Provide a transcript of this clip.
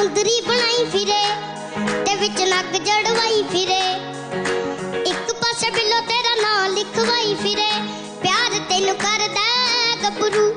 मुंदरी बनाई फिरे ते विच नग जड़वाई फिरे। एक पासे बिलो तेरा नाम लिखवाई फिरे। प्यार तेनू करदा गबरू